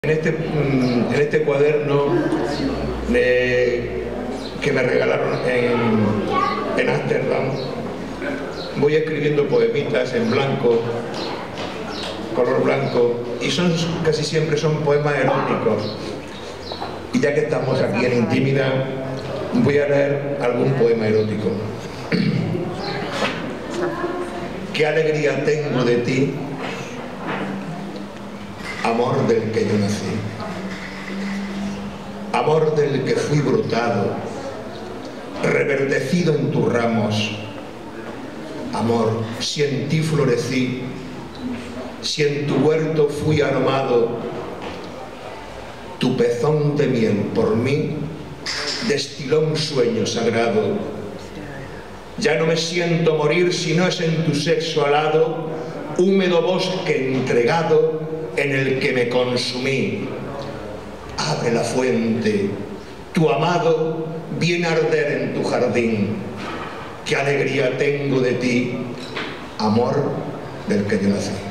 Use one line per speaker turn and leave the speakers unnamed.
En este cuaderno que me regalaron en Ámsterdam, voy escribiendo poemitas en blanco, color blanco, y casi siempre son poemas eróticos. Y ya que estamos aquí en intimidad, voy a leer algún poema erótico. Qué alegría tengo de ti, amor del que yo nací, amor del que fui brotado, reverdecido en tus ramos. Amor, si en ti florecí, si en tu huerto fui aromado, tu pezón de miel por mí destiló un sueño sagrado. Ya no me siento morir si no es en tu sexo alado, húmedo bosque entregado en el que me consumí. Abre la fuente, tu amado viene a arder en tu jardín. Qué alegría tengo de ti, amor del que yo nací.